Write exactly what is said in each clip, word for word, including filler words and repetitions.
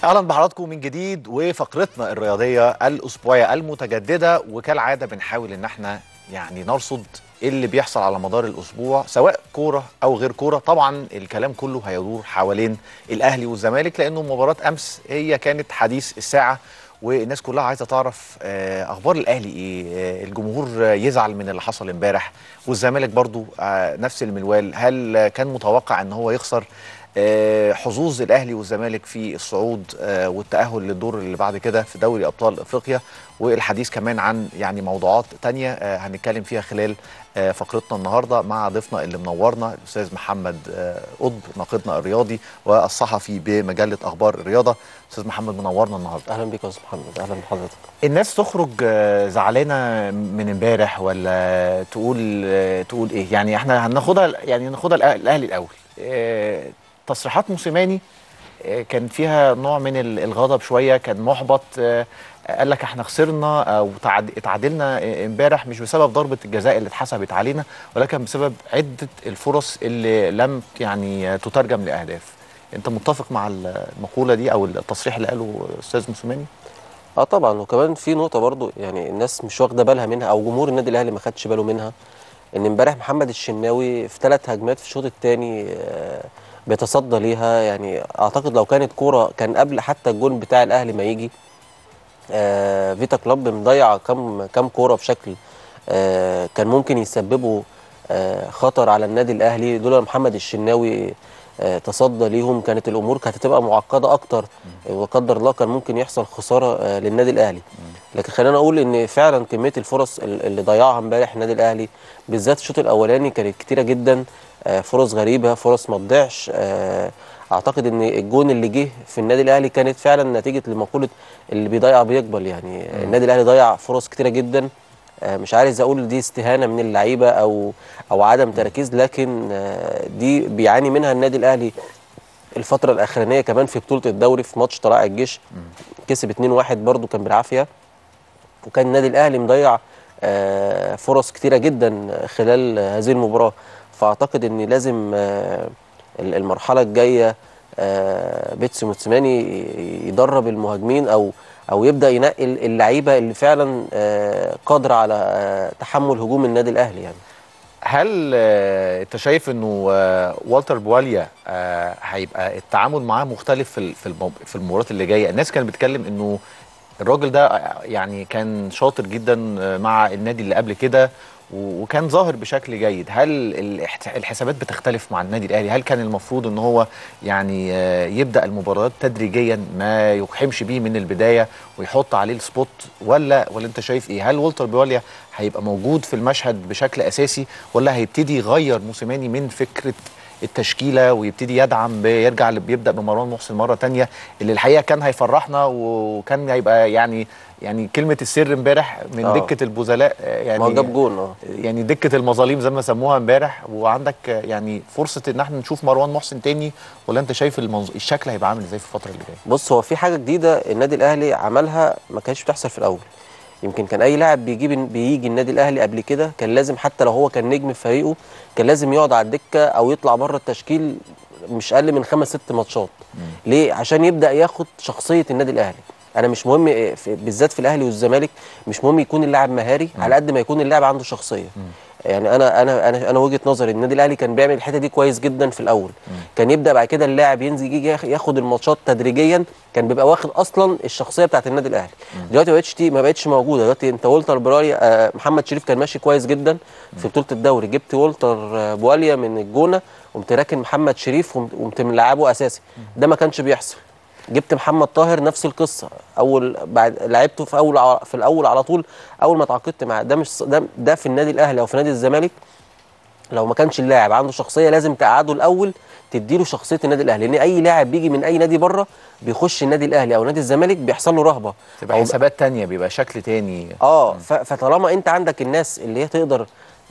اهلا بحضراتكم من جديد وفقرتنا الرياضيه الاسبوعيه المتجدده، وكالعاده بنحاول ان احنا يعني نرصد ايه اللي بيحصل على مدار الاسبوع سواء كوره او غير كوره. طبعا الكلام كله هيدور حوالين الاهلي والزمالك لانه مباراه امس هي كانت حديث الساعه، والناس كلها عايزه تعرف اخبار الاهلي ايه. الجمهور يزعل من اللي حصل امبارح، والزمالك برضو نفس المنوال. هل كان متوقع ان هو يخسر؟ حظوظ الاهلي والزمالك في الصعود والتاهل للدور اللي بعد كده في دوري ابطال افريقيا، والحديث كمان عن يعني موضوعات تانية هنتكلم فيها خلال فقرتنا النهارده مع ضيفنا اللي منورنا الاستاذ محمد قطب، ناقدنا الرياضي والصحفي بمجله اخبار الرياضه. استاذ محمد منورنا النهارده. اهلا بك يا استاذ محمد. اهلا بحضرتك. الناس تخرج زعلانه من امبارح ولا تقول تقول ايه؟ يعني احنا هناخدها يعني ناخدها الاهلي الاول. تصريحات موسيماني كان فيها نوع من الغضب شويه، كان محبط. قال لك احنا خسرنا او اتعادلنا امبارح مش بسبب ضربه الجزاء اللي اتحسبت علينا، ولكن بسبب عده الفرص اللي لم يعني تترجم لاهداف. انت متفق مع المقوله دي او التصريح اللي قاله الاستاذ موسيماني؟ اه طبعا. وكمان في نقطه برضو يعني الناس مش واخده بالها منها او جمهور النادي الاهلي ما خدش باله منها، ان امبارح محمد الشناوي في ثلاث هجمات في الشوط الثاني بيتصدى ليها. يعني اعتقد لو كانت كوره كان قبل حتى الجون بتاع الاهلي ما يجي، آه فيتا كلوب مضيع كام كام كوره بشكل آه كان ممكن يسببوا آه خطر على النادي الاهلي. لولا محمد الشناوي آه تصدى ليهم كانت الامور كانت هتبقى معقده اكتر، وقدر الله كان ممكن يحصل خساره آه للنادي الاهلي. لكن خلينا اقول ان فعلا كميه الفرص اللي ضيعها امبارح النادي الاهلي بالذات الشوط الاولاني كانت كتيره جدا، آه فرص غريبه، فرص ما تضيعش. آه اعتقد ان الجون اللي جه في النادي الاهلي كانت فعلا نتيجه لمقوله اللي بيضيع بيقبل. يعني م. النادي الاهلي ضيع فرص كتيره جدا، مش عايز اقول دي استهانه من اللعيبه او او عدم تركيز، لكن دي بيعاني منها النادي الاهلي الفتره الاخرانيه. كمان في بطوله الدوري في ماتش طلائع الجيش كسب اتنين واحد برده كان بالعافيه، وكان النادي الاهلي مضيع فرص كتيره جدا خلال هذه المباراه. فاعتقد ان لازم المرحله الجايه بيتسو موسيماني يدرب المهاجمين او او يبدا ينقي اللعيبه اللي فعلا قادره على تحمل هجوم النادي الاهلي. يعني هل انت شايف انه والتر بواليا هيبقى التعامل معاه مختلف في في المباريات اللي جايه؟ الناس كانت بتتكلم انه الراجل ده يعني كان شاطر جدا مع النادي اللي قبل كده وكان ظاهر بشكل جيد. هل الحسابات بتختلف مع النادي الاهلي؟ هل كان المفروض ان هو يعني يبدا المباريات تدريجيا ما يقحمش بيه من البدايه ويحط عليه السبوت، ولا ولا انت شايف ايه؟ هل والتر بواليا هيبقى موجود في المشهد بشكل اساسي، ولا هيبتدي يغير موسيماني من فكره التشكيله ويبتدي يدعم يرجع بيبدا بمروان محسن مره ثانيه اللي الحقيقه كان هيفرحنا وكان هيبقى يعني يعني كلمه السر امبارح من أوه. دكه البزلاء، يعني ما جاب جون اه يعني دكه المظاليم زي ما سموها امبارح، وعندك يعني فرصه ان احنا نشوف مروان محسن تاني، ولا انت شايف المنظ... الشكل هيبقى عامل ازاي في الفتره اللي جايه؟ بص، هو في حاجه جديده النادي الاهلي عملها ما كانتش بتحصل في الاول. يمكن كان اي لاعب بيجيب بيجي النادي الاهلي قبل كده كان لازم حتى لو هو كان نجم في فريقه كان لازم يقعد على الدكه او يطلع بره التشكيل مش اقل من خمس ست ماتشات. ليه؟ عشان يبدا ياخد شخصيه النادي الاهلي. انا مش مهم في بالذات في الاهلي والزمالك مش مهم يكون اللاعب مهاري م. على قد ما يكون اللاعب عنده شخصيه. م. يعني انا انا انا انا وجهه نظري النادي الاهلي كان بيعمل الحته دي كويس جدا في الاول. م. كان يبدا بعد كده اللاعب ينزل يجي ياخد الماتشات تدريجيا، كان بيبقى واخد اصلا الشخصيه بتاعت النادي الاهلي. م. دلوقتي ما بقتش ما بقتش موجوده. دلوقتي انت والتر بواليا آه محمد شريف كان ماشي كويس جدا في بطوله الدوري، جبت والتر بواليا من الجونه وقمت راكن محمد شريف وقمت ملعبه اساسي. ده ما كانش بيحصل. جبت محمد طاهر نفس القصه، اول بعد لعبته في اول في الاول على طول اول ما اتعاقدت معاه. ده مش ده, ده في النادي الاهلي او في نادي الزمالك لو ما كانش اللاعب عنده شخصيه لازم تقعده الاول تديله شخصيه النادي الاهلي، لان اي لاعب بيجي من اي نادي بره بيخش النادي الاهلي او نادي الزمالك بيحصل له رهبه، تبقى حسابات ثانيه، بيبقى شكل ثاني. اه فطالما انت عندك الناس اللي هي تقدر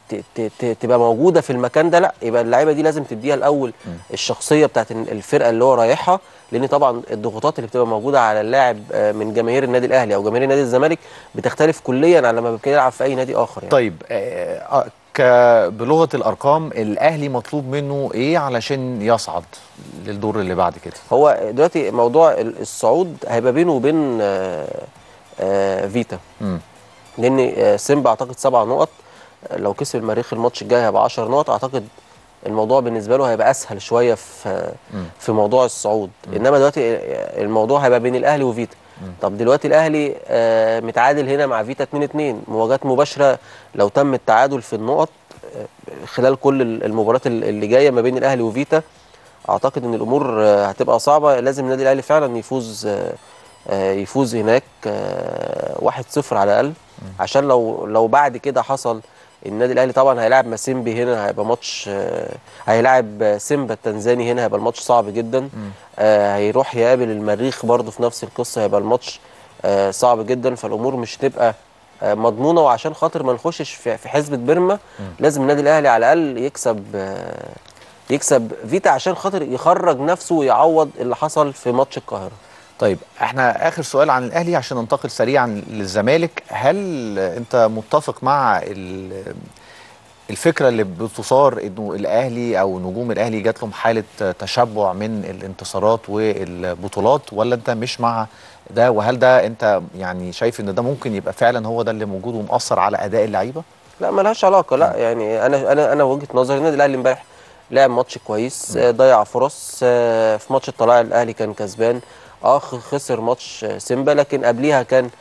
تبقى موجوده في المكان ده، لا يبقى اللعيبه دي لازم تديها الاول م. الشخصيه بتاعت الفرقه اللي هو رايحها، لان طبعا الضغوطات اللي بتبقى موجوده على اللاعب من جماهير النادي الاهلي او جماهير نادي الزمالك بتختلف كليا عن لما بيبقى يلعب في اي نادي اخر. يعني طيب آه آه، بلغه الارقام الاهلي مطلوب منه ايه علشان يصعد للدور اللي بعد كده؟ هو دلوقتي موضوع ال- الصعود هيبقى بينه وبين آه، آه، فيتا. امم لان آه، سيمبا اعتقد سبع نقط. آه، لو كسب المريخ الماتش الجاي هيبقى عشر نقط. اعتقد الموضوع بالنسبه له هيبقى اسهل شويه في في موضوع الصعود. انما دلوقتي الموضوع هيبقى بين الاهلي وفيتا. طب دلوقتي الاهلي آه، متعادل هنا مع فيتا اتنين اتنين، مواجهات مباشره. لو تم التعادل في النقط آه، خلال كل المباريات اللي جايه ما بين الاهلي وفيتا، اعتقد ان الامور آه، هتبقى صعبه. لازم النادي الاهلي فعلا يفوز آه، آه، يفوز هناك آه، واحد صفر على الاقل، عشان لو لو بعد كده حصل النادي الاهلي طبعا هيلاعب ماسيمبي هنا، هيبقى ماتش آه، هيلاعب سيمبا التنزاني هنا، هيبقى الماتش صعب جدا. آه، هيروح يقابل المريخ برضه في نفس القصه، هيبقى الماتش آه، صعب جدا. فالامور مش تبقى آه، مضمونه. وعشان خاطر ما نخشش في في حسبه بيرما، لازم النادي الاهلي على الاقل يكسب آه، يكسب فيتا عشان خاطر يخرج نفسه ويعوض اللي حصل في ماتش القاهره. طيب احنا اخر سؤال عن الاهلي عشان ننتقل سريعا للزمالك. هل انت متفق مع ال- الفكره اللي بتثار انه الاهلي او نجوم الاهلي جات لهم حاله تشبع من الانتصارات والبطولات، ولا انت مش مع ده؟ وهل ده انت يعني شايف ان ده ممكن يبقى فعلا هو ده اللي موجود ومؤثر على اداء اللعيبه؟ لا ملهاش علاقه. لا يعني انا انا انا وجهه نظري النادي الاهلي امبارح لعب ماتش كويس، آه، ضيع فرص. آه، في ماتش الطلائع الاهلي كان كسبان. اه خ- خسر ماتش آه، سيمبا، لكن قبليها كان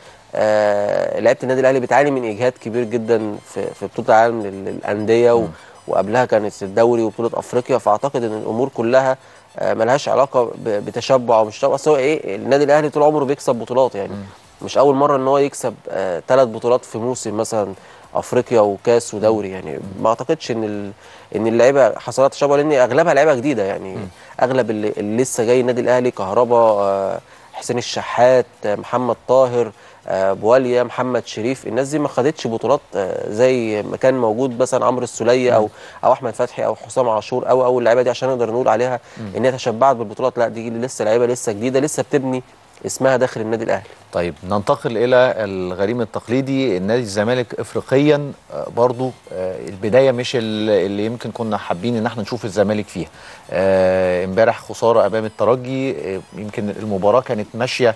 آه، لعيبه النادي الاهلي بتعاني من اجهاد كبير جدا في في بطوله العالم لل- للانديه، و- وقبلها كانت الدوري وبطوله افريقيا. فاعتقد ان الامور كلها آه، ملهاش علاقه ب- بتشبع ومش تشبع. اصل هو ايه، النادي الاهلي طول عمره بيكسب بطولات يعني. مش اول مره ان هو يكسب ثلاث بطولات في موسم، مثلا افريقيا وكاس ودوري. يعني ما اعتقدش ان ال... ان اللعيبه حصلت تشابه، لان اغلبها لعيبه جديده يعني. م. اغلب اللي, اللي لسه جاي النادي الاهلي كهربا، آه، حسين الشحات، آه، محمد طاهر، آه، بواليا، محمد شريف. الناس دي ما خدتش بطولات آه، زي ما كان موجود مثلا عمرو السوليه او او احمد فتحي او حسام عاشور او او اللعيبه دي، عشان نقدر نقول عليها ان هي تشبعت بالبطولات. لا، دي لسه لعيبه لسه جديده، لسه بتبني اسمها داخل النادي الاهلي. طيب ننتقل الى الغريم التقليدي، النادي الزمالك افريقيا. آه، برضو آه، البدايه مش ال- اللي يمكن كنا حابين ان احنا نشوف الزمالك فيها. آه، امبارح خساره امام الترجي. آه، يمكن المباراه كانت ماشيه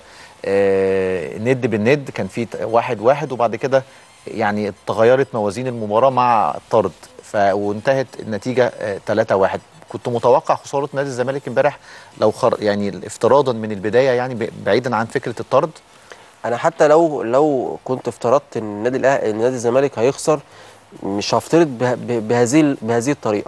آه، ند بالند، كان في ت- واحد واحد وبعد كده يعني تغيرت موازين المباراه مع الطرد، ف وانتهت النتيجه آه، ثلاثة واحد. كنت متوقع خساره نادي الزمالك امبارح لو خر يعني افتراضا من البدايه، يعني ب- بعيدا عن فكره الطرد. انا حتى لو لو كنت افترضت ان النادي الاهلي ان نادي الزمالك هيخسر، مش هفترض به- به- بهذه بهذه الطريقه.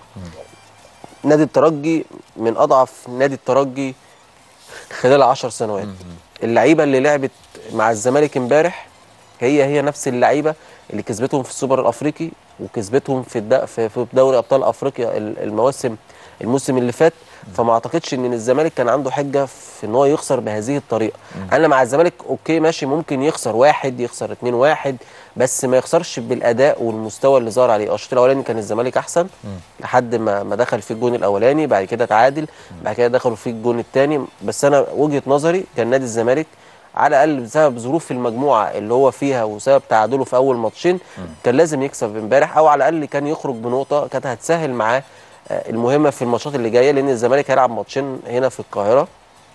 نادي الترجي من اضعف نادي الترجي خلال عشر سنوات. اللعيبه اللي لعبت مع الزمالك امبارح هي هي نفس اللعيبه اللي كسبتهم في السوبر الافريقي وكسبتهم في الد... في في دوري ابطال افريقيا ال- المواسم الموسم اللي فات. فما اعتقدش ان الزمالك كان عنده حجه في ان هو يخسر بهذه الطريقه. انا مع الزمالك اوكي ماشي، ممكن يخسر واحد، يخسر اتنين واحد، بس ما يخسرش بالاداء والمستوى اللي ظهر عليه. الشوط الاولاني كان الزمالك احسن لحد ما ما دخل في الجون الاولاني، بعد كده تعادل، بعد كده دخلوا في الجون الثاني. بس انا وجهه نظري كان نادي الزمالك على الاقل بسبب ظروف المجموعه اللي هو فيها وسبب تعادله في اول ماتشين كان لازم يكسب امبارح، او على الاقل كان يخرج بنقطه كانت هتسهل معاه آه، المهمه في الماتشات اللي جايه. لان الزمالك هيلعب ماتشين هنا في القاهره،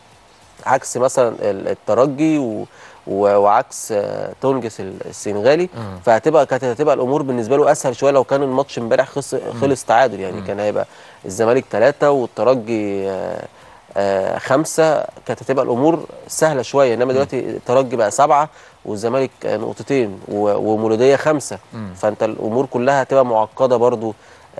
عكس مثلا ال- الترجي و و- وعكس آه، تونجس ال- السنغالي. فهتبقى كانت هتبقى الامور بالنسبه له اسهل شويه لو كان الماتش امبارح خلص خلص تعادل يعني. كان هيبقى الزمالك ثلاثه والترجي آه، آه، خمسه، كانت هتبقى الامور سهله شويه. انما دلوقتي الترجي بقى سبعه والزمالك آه، نقطتين و- ومولوديه خمسه. فانت الامور كلها هتبقى معقده برضو.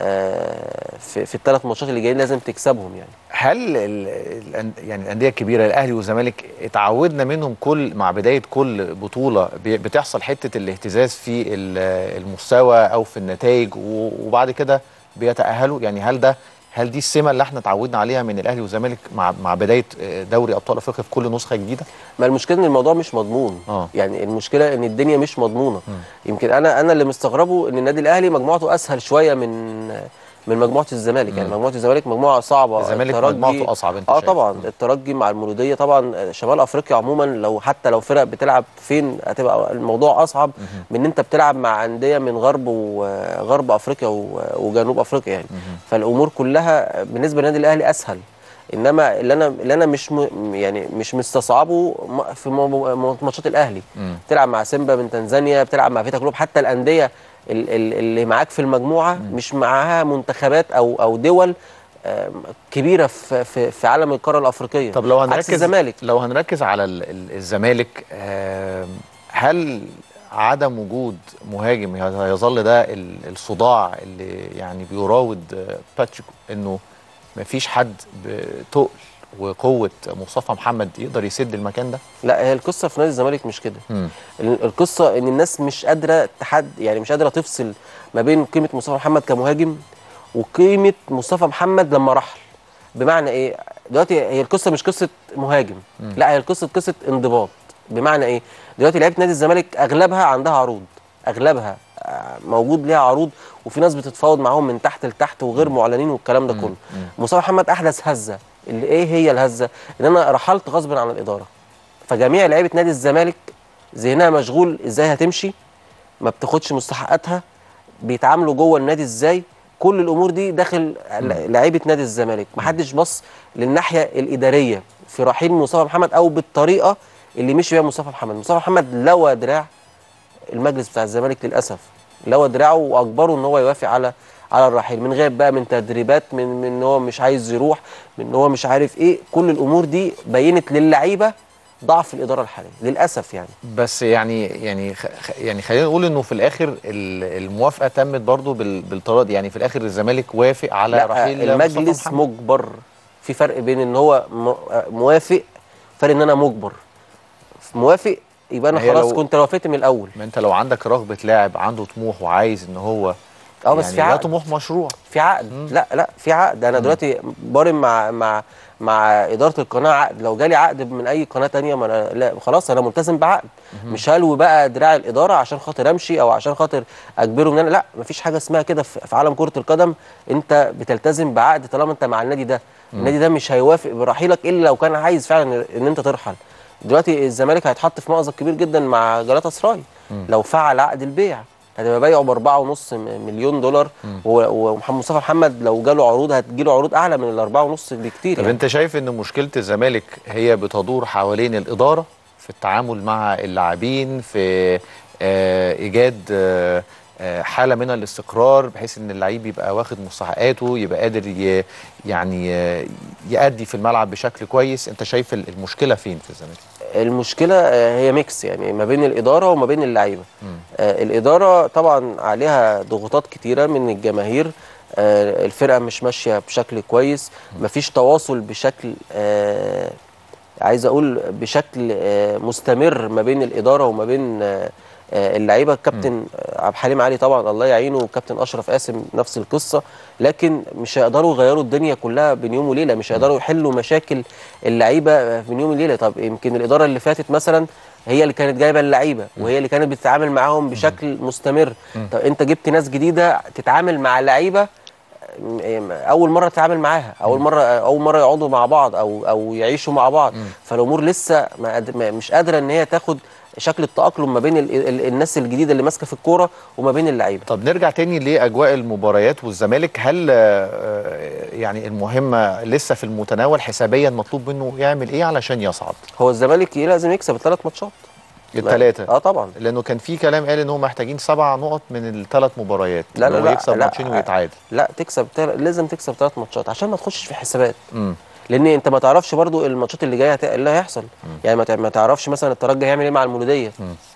آه، في في الثلاث ماتشات اللي جايين لازم تكسبهم يعني. هل ال ال يعني الانديه الكبيره الاهلي والزمالك اتعودنا منهم كل مع بدايه كل بطوله بي- بتحصل حته الاهتزاز في ال- المستوى او في النتائج و- وبعد كده بيتاهلوا؟ يعني هل ده هل دي السمه اللي احنا اتعودنا عليها من الاهلي والزمالك مع مع بدايه دوري ابطال افريقيا في كل نسخه جديده؟ ما المشكله ان الموضوع مش مضمون. اه يعني المشكله ان الدنيا مش مضمونه. م. يمكن انا انا اللي مستغربه ان النادي الاهلي مجموعته اسهل شويه من من مجموعه الزمالك. يعني مجموعه الزمالك مجموعه صعبه. الزمالك مجموعته اصعب انت اه شايف؟ طبعا مم. الترجي مع المولوديه طبعا. شمال افريقيا عموما لو حتى لو فرق بتلعب فين هتبقى الموضوع اصعب مم. من ان انت بتلعب مع انديه من غرب وغرب افريقيا وجنوب افريقيا يعني. مم. فالامور كلها بالنسبه للنادي الاهلي اسهل. انما اللي انا اللي انا مش م يعني مش مستصعبه في ماتشات الاهلي. مم. بتلعب مع سيمبا من تنزانيا، بتلعب مع فيتا كلوب، حتى الانديه اللي معاك في المجموعه مم. مش معاها منتخبات او او دول كبيره في في في عالم القاره الافريقيه. طب لو عكس هنركز الزمالك. لو هنركز على ال- ال- الزمالك، هل عدم وجود مهاجم هيظل ده ال- الصداع اللي يعني بيراود باتريكو، انه مفيش حد بتقل وقوه مصطفى محمد يقدر يسد المكان ده؟ لا، هي القصه في نادي الزمالك مش كده. مم. القصه ان الناس مش قادره تحد يعني مش قادره تفصل ما بين قيمه مصطفى محمد كمهاجم وقيمه مصطفى محمد لما رحل. بمعنى ايه؟ دلوقتي هي القصه مش قصه مهاجم، مم. لا هي القصه قصه انضباط. بمعنى ايه؟ دلوقتي لعيبه نادي الزمالك اغلبها عندها عروض، اغلبها موجود ليها عروض، وفي ناس بتتفاوض معاهم من تحت لتحت وغير معلنين والكلام ده كله. مصطفى محمد احدث هزه. اللي ايه هي الهزه؟ ان انا رحلت غصب عن الاداره. فجميع لعيبه نادي الزمالك ذهنها مشغول ازاي هتمشي، ما بتاخدش مستحقاتها، بيتعاملوا جوه النادي ازاي. كل الامور دي داخل لعيبه نادي الزمالك. ما حدش بص للناحيه الاداريه في رحيل مصطفى محمد او بالطريقه اللي مشي بيها مصطفى محمد. مصطفى محمد لوى دراع المجلس بتاع الزمالك للاسف، لوى دراعه واجبره ان هو يوافق على على الرحيل، من غير بقى من تدريبات، من من ان هو مش عايز يروح، من ان هو مش عارف ايه. كل الامور دي بينت للعيبه ضعف الاداره الحاليه للاسف يعني. بس يعني يعني خ يعني خلينا نقول انه في الاخر الموافقه تمت برضو بالطريقه دي. يعني في الاخر الزمالك وافق على لا، رحيل المجلس مجبر. في فرق بين ان هو موافق، فرق ان انا مجبر. موافق يبقى انا خلاص كنت وافقت من الاول. ما انت لو عندك رغبه لاعب عنده طموح وعايز ان هو اه بس يعني في عقد، ده طموح مشروع، في عقد. مم. لا لا في عقد. انا مم. دلوقتي بارم مع مع مع اداره القناه عقد. لو جالي عقد من اي قناه ثانيه ما انا لا خلاص انا ملتزم بعقد. مم. مش هلوي بقى دراع الاداره عشان خاطر امشي او عشان خاطر اجبره ان انا لا. مفيش حاجه اسمها كده في عالم كره القدم. انت بتلتزم بعقد طالما انت مع النادي ده. مم. النادي ده مش هيوافق برحيلك الا لو كان عايز فعلا ان انت ترحل. دلوقتي الزمالك هيتحط في مأزق كبير جدا مع جلاتا سراي لو فعل عقد البيع. هتبقى بايعه ب أربعة ونص مليون دولار، ومحمد مصطفى محمد لو جاله عروض هتجيله عروض اعلى من ال أربعة ونص بكتير. طب يعني انت شايف ان مشكله الزمالك هي بتدور حوالين الاداره في التعامل مع اللاعبين، في آه ايجاد آه حاله من الاستقرار بحيث ان اللعيب يبقى واخد مستحقاته، يبقى قادر ي يعني يأدي في الملعب بشكل كويس؟ انت شايف المشكله فين في الزمالك؟ المشكله هي ميكس يعني ما بين الاداره وما بين اللعيبه. آه الاداره طبعا عليها ضغوطات كتيره من الجماهير. آه الفرقه مش ماشيه بشكل كويس، مفيش تواصل بشكل آه عايز اقول بشكل آه مستمر ما بين الاداره وما بين آه اللعيبه. الكابتن عبد الحليم علي طبعا الله يعينه، والكابتن اشرف قاسم نفس القصه، لكن مش هيقدروا يغيروا الدنيا كلها بين يوم وليله. مش هيقدروا يحلوا مشاكل اللعيبه من يوم وليله. طب يمكن الاداره اللي فاتت مثلا هي اللي كانت جايبه اللعيبه وهي اللي كانت بتتعامل معاهم بشكل مستمر. طب انت جبت ناس جديده تتعامل مع اللعيبه اول مره تتعامل معاها، اول مره اول مره يقعدوا مع بعض او او يعيشوا مع بعض. فالامور لسه مش قادره ان هي تاخد شكل التأقلم ما بين ال ال الناس الجديده اللي ماسكه في الكوره وما بين اللعيبه. طب نرجع تاني لاجواء المباريات والزمالك. هل يعني المهمه لسه في المتناول؟ حسابيا مطلوب منه يعمل ايه علشان يصعد؟ هو الزمالك لازم يكسب الثلاث ماتشات. الثلاثه؟ اه طبعا، لانه كان في كلام قال ان هم محتاجين سبع نقط من الثلاث مباريات. لا لا لا يكسب ماتشين ويتعادل. لا تكسب تل... لازم تكسب ثلاث ماتشات عشان ما تخشش في حسابات. امم لان انت ما تعرفش برضو الماتشات اللي جايه هت... اللي هيحصل. مم. يعني ما تعرفش مثلا الترجي هيعمل ايه مع المولوديه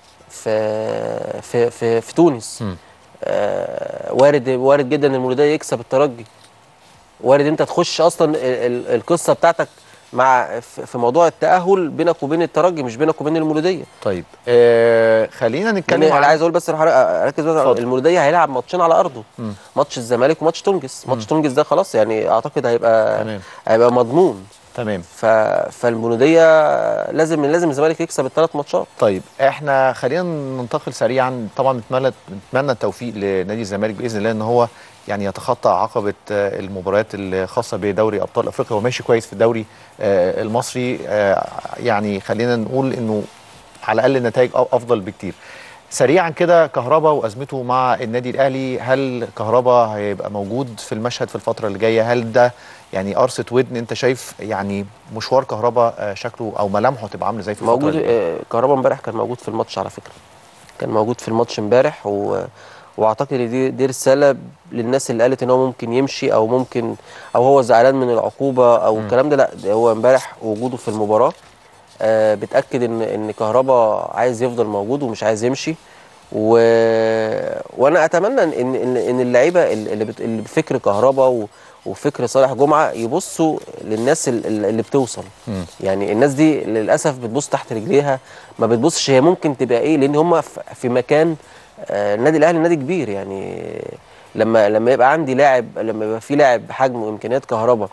في في في, في تونس. آه وارد وارد جدا المولوديه يكسب الترجي. وارد انت تخش اصلا ال... ال... القصه بتاعتك مع في موضوع التأهل بينك وبين الترجي مش بينك وبين المولوديه. طيب آه خلينا نتكلم عن... انا عايز اقول بس اركز بس. المولوديه هيلعب ماتشين على ارضه. مم. ماتش الزمالك وماتش تونجس. ماتش تونجس ده خلاص يعني اعتقد هيبقى تمام. هيبقى مضمون. تمام. ف... فالمولوديه لازم لازم الزمالك يكسب الثلاث ماتشات. طيب احنا خلينا ننتقل سريعا. طبعا نتمنى نتمنى التوفيق لنادي الزمالك باذن الله ان هو يعني يتخطى عقبه المباريات الخاصه بدوري ابطال افريقيا وماشي كويس في الدوري المصري. يعني خلينا نقول انه على الاقل النتائج افضل بكتير. سريعا كده، كهربا وازمته مع النادي الاهلي، هل كهربا هيبقى موجود في المشهد في الفتره اللي جايه؟ هل ده يعني قرصه ودن؟ انت شايف يعني مشوار كهربا شكله او ملامحه تبقى عامله ازاي في الفتره موجود. اللي جايه؟ كهربا امبارح كان موجود في الماتش على فكره، كان موجود في الماتش امبارح، و... واعتقد ان دي دي رساله للناس اللي قالت ان هو ممكن يمشي او ممكن او هو زعلان من العقوبه او الكلام ده. لا، ده هو امبارح وجوده في المباراه آه بتاكد ان ان كهربا عايز يفضل موجود ومش عايز يمشي. و... وانا اتمنى ان ان ان اللعيبه اللي, بت... اللي بفكر كهربا و... وفكر صالح جمعه يبصوا للناس اللي بتوصل. م. يعني الناس دي للاسف بتبص تحت رجليها، ما بتبصش هي ممكن تبقى ايه، لان هم في مكان. آه النادي الاهلي نادي كبير، يعني لما لما يبقى عندي لاعب، لما يبقى في لاعب بحجم وامكانيات كهربا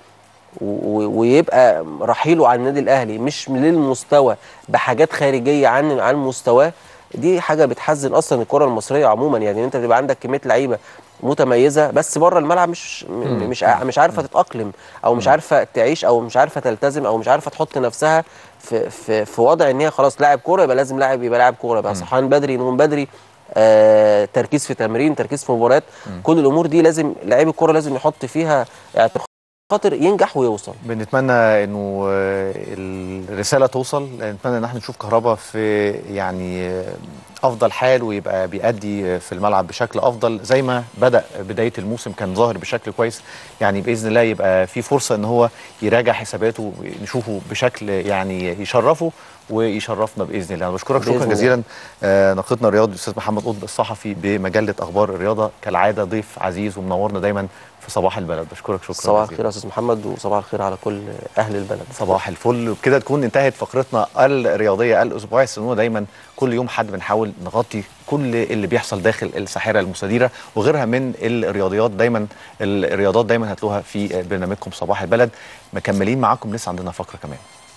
ويبقى رحيله عن النادي الاهلي مش للمستوى بحاجات خارجيه عن عن مستواه، دي حاجه بتحزن اصلا الكره المصريه عموما. يعني انت تبقى عندك كميه لعيبه متميزه بس بره الملعب مش مش مش عارفه تتاقلم او مش عارفه تعيش او مش عارفه تلتزم او مش عارفه تحط نفسها في في في وضع ان هي خلاص لاعب كوره يبقى لازم لاعب يبقى لاعب كوره، يبقى صحيان بدري نوم بدري، آه تركيز في تمرين، تركيز في مباريات. كل الامور دي لازم لاعب الكوره لازم يحط فيها اعتقاد خاطر ينجح ويوصل. بنتمنى انه الرساله توصل، نتمنى ان احنا نشوف كهربا في يعني افضل حال ويبقى بيأدي في الملعب بشكل افضل زي ما بدأ بدايه الموسم كان ظاهر بشكل كويس. يعني باذن الله يبقى في فرصه ان هو يراجع حساباته نشوفه بشكل يعني يشرفه ويشرفنا باذن الله. انا بشكرك شكرا جزيلا آه ناقدنا الرياضي الاستاذ محمد قطب الصحفي بمجله اخبار الرياضه، كالعاده ضيف عزيز ومنورنا دايما في صباح البلد. بشكرك شكرا صباح الخير يا استاذ محمد، وصباح الخير على كل اهل البلد. صباح الفل. وبكده تكون انتهت فقرتنا الرياضيه الاسبوعيه. استنونا دايما كل يوم حد بنحاول نغطي كل اللي بيحصل داخل الساحره المستديره وغيرها من الرياضيات. دايما الرياضات دايما هتلاقوها في برنامجكم صباح البلد. مكملين معاكم، لسه عندنا فقره كمان.